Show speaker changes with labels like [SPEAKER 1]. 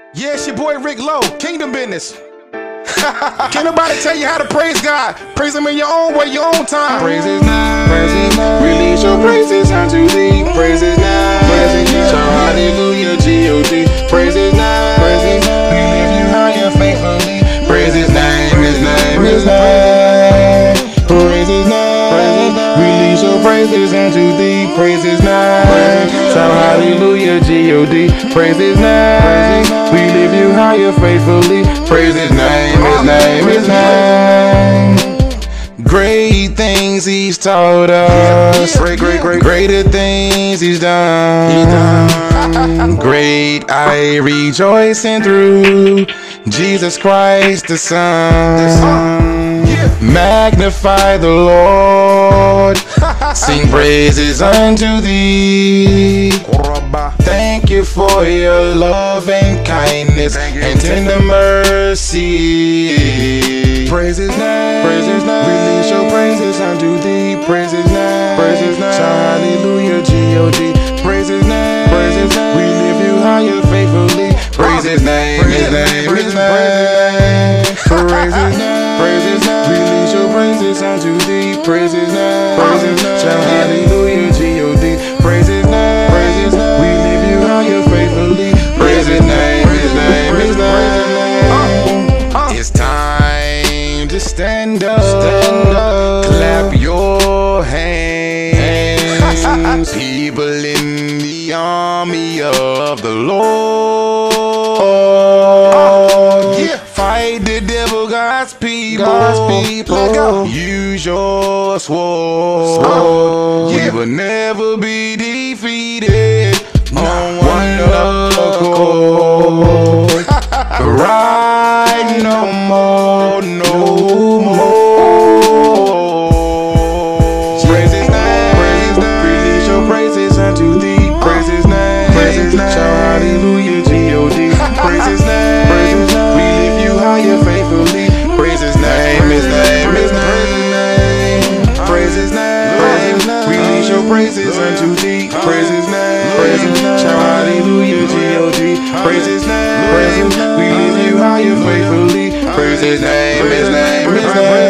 [SPEAKER 1] Yeah, it's your boy Rick Lowe, Kingdom Business. Can't nobody tell you how to praise God. Praise Him in your own way, your own time.
[SPEAKER 2] Praise His name, release your praises unto Thee. Praise His name, shout hallelujah, G-O-D. Praise His name, we lift You higher faithfully. Praise His name, His name, His name. Praise His name, release your praises unto Thee. Praise His name, shout hallelujah, G-O-D. Praise His name, we lift You higher faithfully. Praise His name, His name, His name. Great things He's taught us, greater things He's done. Great I rejoicing through Jesus Christ the Son. Magnify the Lord, sing praises unto Thee. Thank You for Your love and kindness and tender mercy. Praise His name, release Your praises unto Thee. Praise His name, shout hallelujah, G-O-D. Praise His name, we lift You higher faithfully. Praise His name, His name, His name. Praise His name, release Your praises unto Thee. Praise His name, shout hallelujah, G-O-D. Praise His name, we lift You higher faithfully. Praise His name, His name, His name. It's time to stand up, clap your hands. People in the army of the Lord, fight the devil, God's people. Use your sword. We will never be defeated on one accord. Right no more, no more. Praise His name, release Your praises unto Thee. Praise His name, shout hallelujah, G-O-D. Praise His name, we lift You higher faithfully. Praise His name, His name, His name. Praise His name, release Your praises unto Thee. Praise His name, shout hallelujah, G-O-D. Praise His name, we lift You higher faithfully. Praise His name, His name, His name.